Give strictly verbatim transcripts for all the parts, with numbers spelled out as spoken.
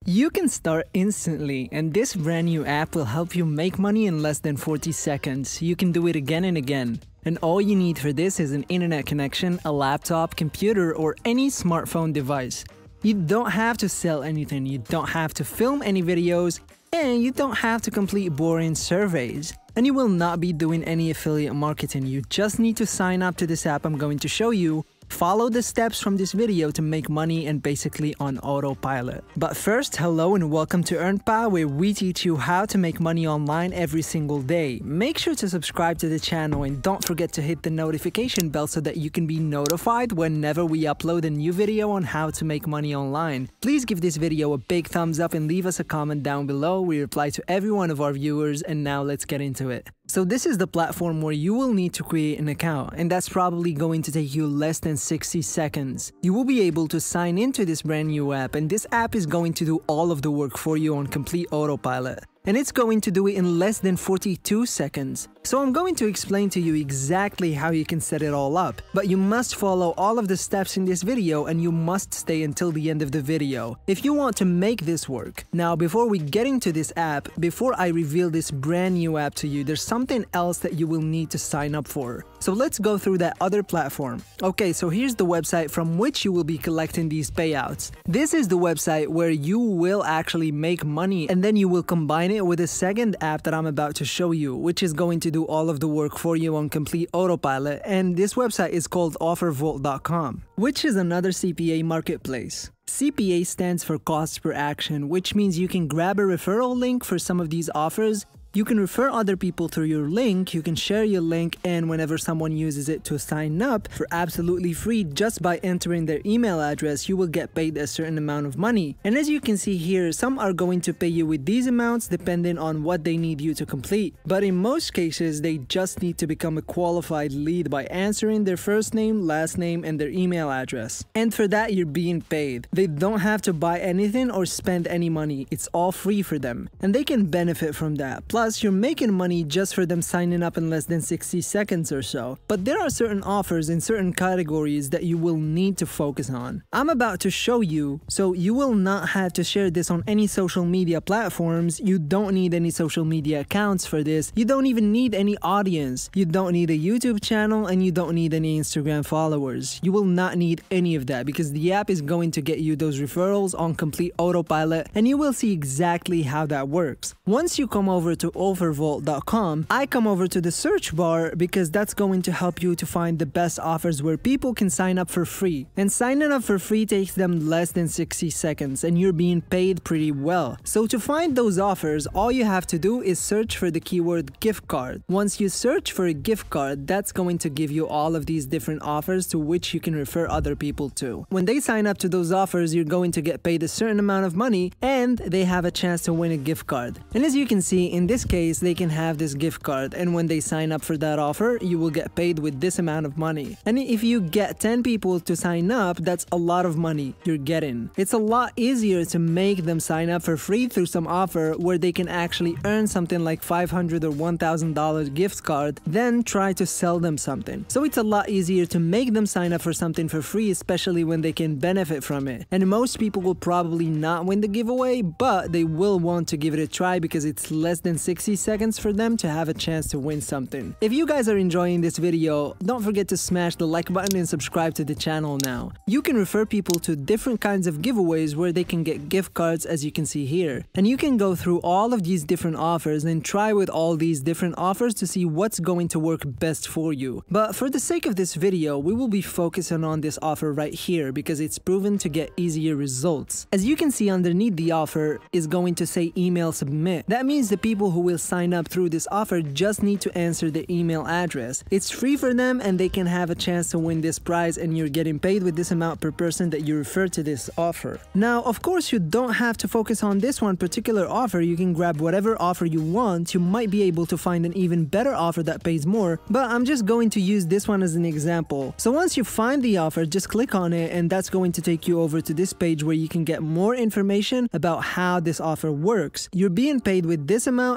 You can start instantly, and this brand new app will help you make money in less than forty seconds. You can do it again and again. And all you need for this is an internet connection, a laptop, computer, or any smartphone device. You don't have to sell anything, you don't have to film any videos, and you don't have to complete boring surveys. And you will not be doing any affiliate marketing. You just need to sign up to this app I'm going to show you. Follow the steps from this video to make money and basically on autopilot. But first, hello and welcome to EarnPal, where we teach you how to make money online every single day. Make sure to subscribe to the channel and don't forget to hit the notification bell so that you can be notified whenever we upload a new video on how to make money online. Please give this video a big thumbs up and leave us a comment down below. We reply to every one of our viewers, and now let's get into it. So this is the platform where you will need to create an account, and that's probably going to take you less than sixty seconds. You will be able to sign into this brand new app, and this app is going to do all of the work for you on complete autopilot. And it's going to do it in less than forty-two seconds. So I'm going to explain to you exactly how you can set it all up. But you must follow all of the steps in this video, and you must stay until the end of the video if you want to make this work. Now, before we get into this app, before I reveal this brand new app to you, there's something else that you will need to sign up for. So let's go through that other platform. Okay, so here's the website from which you will be collecting these payouts. This is the website where you will actually make money, and then you will combine it with a second app that I'm about to show you, which is going to do all of the work for you on complete autopilot. And this website is called offer vault dot com, which is another C P A marketplace. C P A stands for cost per action, which means you can grab a referral link for some of these offers. You can refer other people through your link, you can share your link, and whenever someone uses it to sign up for absolutely free just by entering their email address, you will get paid a certain amount of money. And as you can see here, some are going to pay you with these amounts depending on what they need you to complete. But in most cases, they just need to become a qualified lead by answering their first name, last name, and their email address. And for that, you're being paid. They don't have to buy anything or spend any money. It's all free for them. And they can benefit from that. Plus, you're making money just for them signing up in less than sixty seconds or so. But there are certain offers in certain categories that you will need to focus on. I'm about to show you, so you will not have to share this on any social media platforms. You don't need any social media accounts for this. You don't even need any audience. You don't need a YouTube channel, and you don't need any Instagram followers. You will not need any of that because the app is going to get you those referrals on complete autopilot, and you will see exactly how that works. Once you come over to offer vault dot com, I come over to the search bar because that's going to help you to find the best offers where people can sign up for free. And signing up for free takes them less than sixty seconds, and you're being paid pretty well. So to find those offers, all you have to do is search for the keyword gift card. Once you search for a gift card, that's going to give you all of these different offers to which you can refer other people to. When they sign up to those offers, you're going to get paid a certain amount of money, and they have a chance to win a gift card. And as you can see, in this case, they can have this gift card, and when they sign up for that offer, you will get paid with this amount of money. And if you get ten people to sign up, that's a lot of money you're getting. It's a lot easier to make them sign up for free through some offer where they can actually earn something like five hundred dollars or one thousand dollar gift card than try to sell them something. So it's a lot easier to make them sign up for something for free, especially when they can benefit from it. And most people will probably not win the giveaway, but they will want to give it a try because it's less than sixty seconds for them to have a chance to win something. If you guys are enjoying this video, don't forget to smash the like button and subscribe to the channel now. You can refer people to different kinds of giveaways where they can get gift cards, as you can see here. And you can go through all of these different offers and try with all these different offers to see what's going to work best for you. But for the sake of this video, we will be focusing on this offer right here because it's proven to get easier results. As you can see underneath the offer is going to say email submit. That means the people who will sign up through this offer just need to answer the email address. It's free for them, and they can have a chance to win this prize, and you're getting paid with this amount per person that you refer to this offer. Now, of course, you don't have to focus on this one particular offer. You can grab whatever offer you want. You might be able to find an even better offer that pays more, but I'm just going to use this one as an example. So once you find the offer, just click on it, and that's going to take you over to this page where you can get more information about how this offer works. You're being paid with this amount,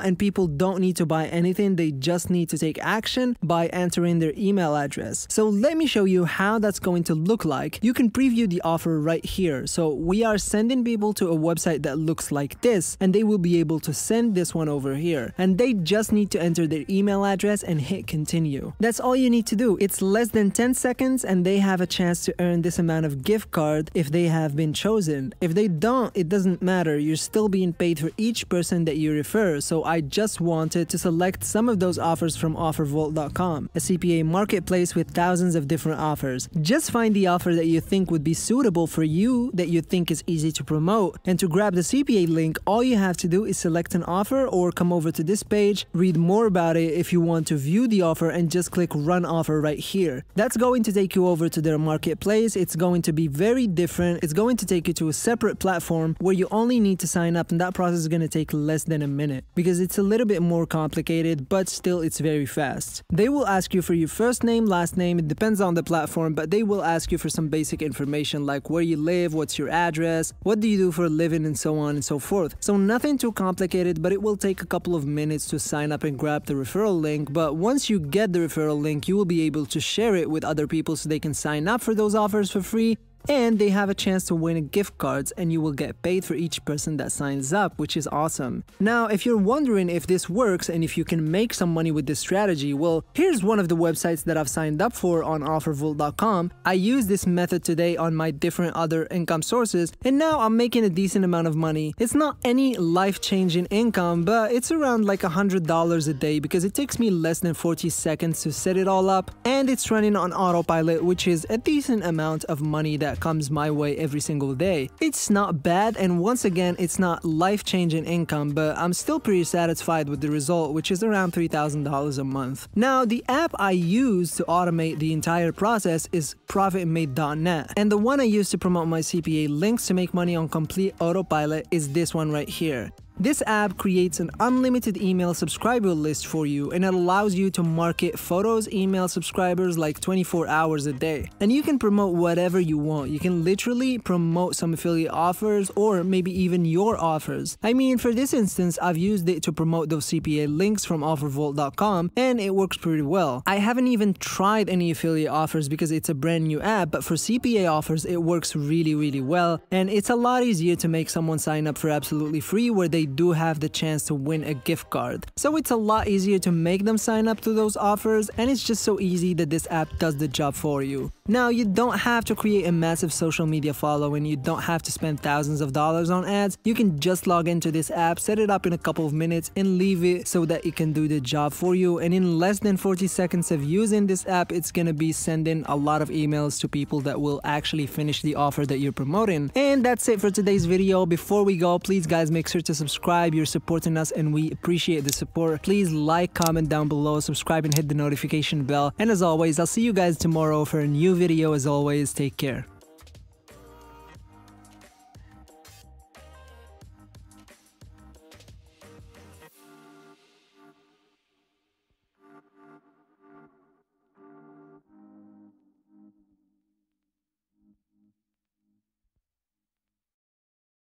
and people don't need to buy anything, they just need to take action by entering their email address. So let me show you how that's going to look like. You can preview the offer right here. So we are sending people to a website that looks like this, and they will be able to send this one over here, and they just need to enter their email address and hit continue. That's all you need to do. It's less than ten seconds and they have a chance to earn this amount of gift card if they have been chosen. If they don't, it doesn't matter. You're still being paid for each person that you refer. So I just wanted to select some of those offers from offer vault dot com, a C P A marketplace with thousands of different offers. Just find the offer that you think would be suitable for you, that you think is easy to promote. And to grab the C P A link, all you have to do is select an offer or come over to this page, read more about it if you want to view the offer, and just click run offer right here. That's going to take you over to their marketplace. It's going to be very different. It's going to take you to a separate platform where you only need to sign up, and that process is going to take less than a minute because it's a little bit more complicated, but still it's very fast. They will ask you for your first name, last name, it depends on the platform, but they will ask you for some basic information like where you live, what's your address, what do you do for a living, and so on and so forth. So nothing too complicated, but it will take a couple of minutes to sign up and grab the referral link. But once you get the referral link, you will be able to share it with other people so they can sign up for those offers for free, and they have a chance to win gift cards, and you will get paid for each person that signs up, which is awesome. Now, if you're wondering if this works and if you can make some money with this strategy, well, here's one of the websites that I've signed up for on offer vault dot com. I use this method today on my different other income sources, and now I'm making a decent amount of money. It's not any life-changing income, but it's around like one hundred dollars a day because it takes me less than forty seconds to set it all up, and it's running on autopilot, which is a decent amount of money that comes my way every single day. It's not bad, and once again, it's not life-changing income, but I'm still pretty satisfied with the result, which is around three thousand dollars a month. Now, the app I use to automate the entire process is profit made dot net, and the one I use to promote my C P A links to make money on complete autopilot is this one right here. This app creates an unlimited email subscriber list for you, and it allows you to market photos, email subscribers like twenty-four hours a day. And you can promote whatever you want. You can literally promote some affiliate offers or maybe even your offers. I mean, for this instance, I've used it to promote those C P A links from offer vault dot com, and it works pretty well. I haven't even tried any affiliate offers because it's a brand new app, but for C P A offers, it works really, really well. And it's a lot easier to make someone sign up for absolutely free where they do have the chance to win a gift card. So it's a lot easier to make them sign up to those offers, and it's just so easy that this app does the job for you. Now, you don't have to create a massive social media following, you don't have to spend thousands of dollars on ads. You can just log into this app, set it up in a couple of minutes, and leave it so that it can do the job for you. And in less than forty seconds of using this app, it's gonna be sending a lot of emails to people that will actually finish the offer that you're promoting. And that's it for today's video. Before we go, please guys, make sure to subscribe. You're supporting us and we appreciate the support. Please like, comment down below, subscribe, and hit the notification bell. And as always, I'll see you guys tomorrow for a new video. As always, take care.